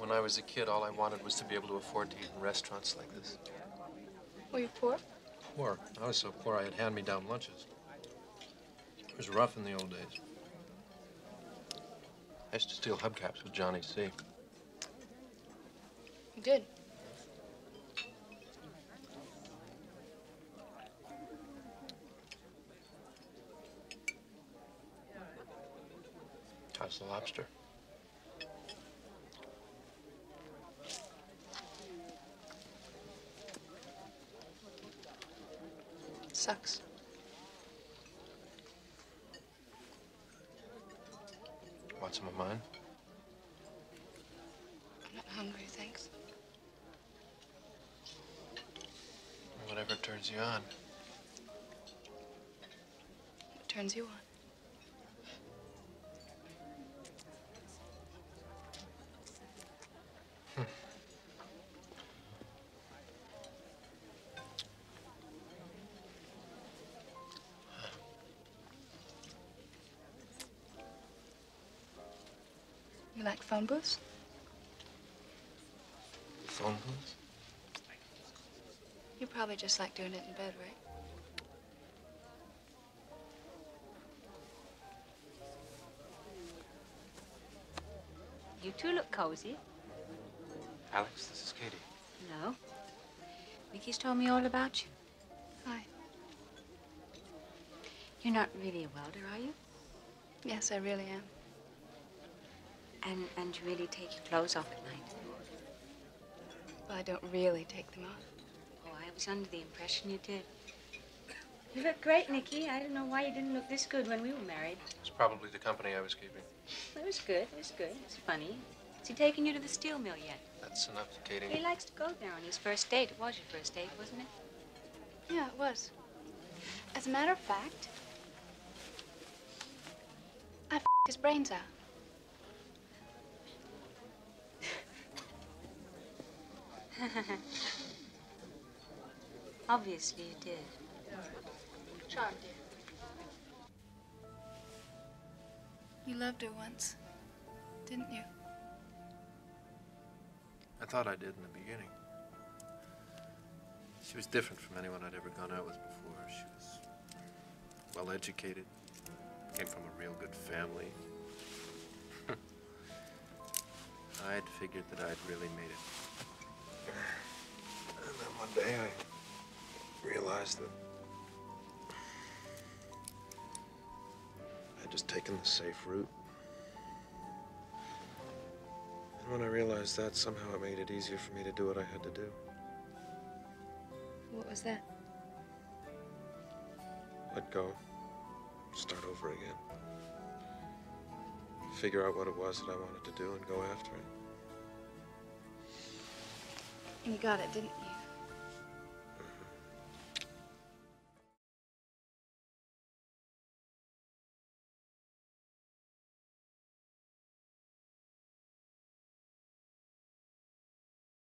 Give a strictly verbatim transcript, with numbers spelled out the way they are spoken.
when I was a kid, all I wanted was to be able to afford to eat in restaurants like this. Were you poor? Poor. I was so poor I had hand-me-down lunches. It was rough in the old days. I used to steal hubcaps with Johnny C. You did? How's the lobster? Sucks. Want some of mine? I'm not hungry, thanks. Whatever turns you on. What turns you on? You like phone booths? Phone booths? You probably just like doing it in bed, right? You two look cozy. Alex, this is Katie. No. Vicky's told me all about you. Hi. You're not really a welder, are you? Yes, I really am. And and you really take your clothes off at night? Well, I don't really take them off. Oh, I was under the impression you did. You look great, Nikki. I don't know why you didn't look this good when we were married. It's probably the company I was keeping. It was good. It was good. It was funny. Has he taken you to the steel mill yet? That's enough, Katie. He likes to go there on his first date. It was your first date, wasn't it? Yeah, it was. As a matter of fact, I f***ed his brains out. Obviously you did. Charmed you. You loved her once, didn't you? I thought I did in the beginning. She was different from anyone I'd ever gone out with before. She was well-educated, came from a real good family. I'd figured that I'd really made it. And then one day I realized that I'd just taken the safe route. And when I realized that, somehow it made it easier for me to do what I had to do. What was that? Let go. Start over again. Figure out what it was that I wanted to do and go after it. You got it, didn't you?